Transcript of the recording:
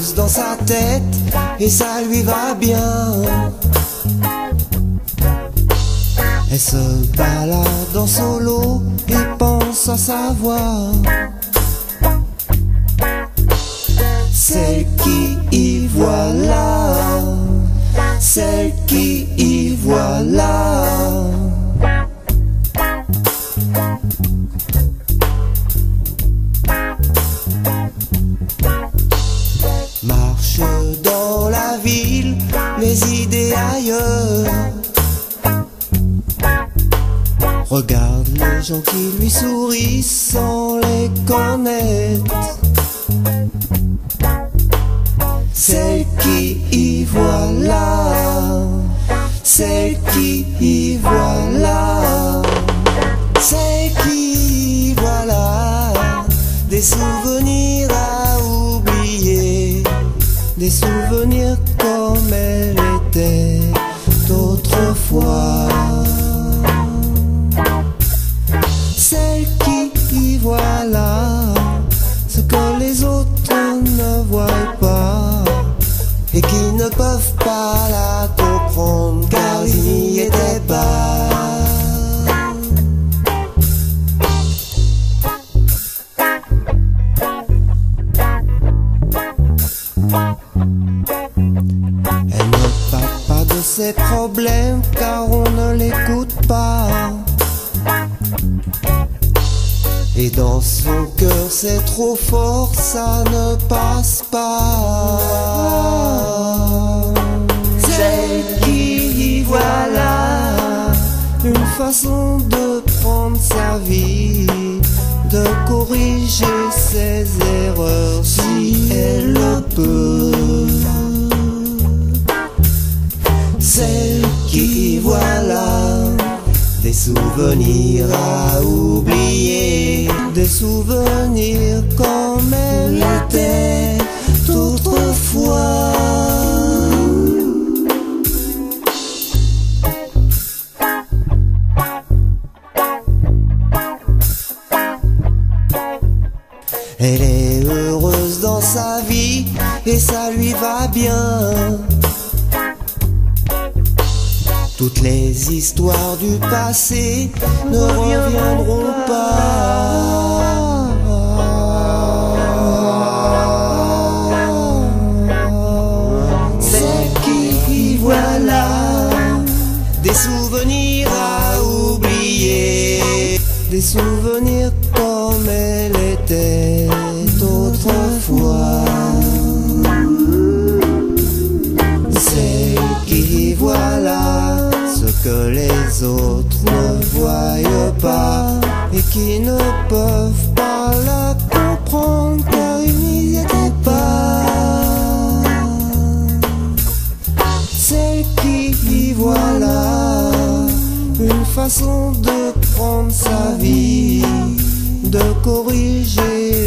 heureuse dans sa tête et ça lui va bien. Elle se balade en solo et pense à sa voix. Celle qui y voit là, celle qui y voit là. Marche dans la ville, les idées ailleurs. Regarde les gens qui lui sourient sans les connaître. Celle qui y voit là, celle qui y voit là, celle qui y voit là. Des souvenirs à oublier, des souvenirs comme elle était autrefois. Celle qui y voit là, ce que les autres ne voient pas et qui ne peuvent pas la comprendre car ils n'y étaient pas. Elle ne parle pas de ses problèmes car on ne l'écoute pas. Et dans son cœur c'est trop fort, ça ne passe pas. Celle qui y voit là, une façon de prendre sa vie, de corriger ses erreurs si elle le peut. Celle qui voit là, des souvenirs à oublier, des souvenirs comme elle était autrefois. Elle est heureuse dans sa vie et ça lui va bien. Toutes les histoires du passé ne reviendront pas. Celle qui y voit là, des souvenirs à oublier, des souvenirs comme elle était autrefois. Celle qui y voit là, que les autres ne voient pas et qui ne peuvent pas la comprendre car ils n'y étaient pas. Celle qui y voit là, façon de prendre sa vie, de corriger